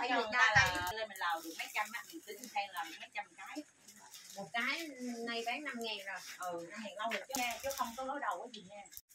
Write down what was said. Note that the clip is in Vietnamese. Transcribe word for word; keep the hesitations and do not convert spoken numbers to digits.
Tại vì người ta là lên mình lào được mấy trăm á, mình tính thay là mấy trăm cái. Một cái nay bán năm ngàn rồi. Ừ, năm ngàn lâu rồi chứ nha, chứ không có lối đầu cái gì nha.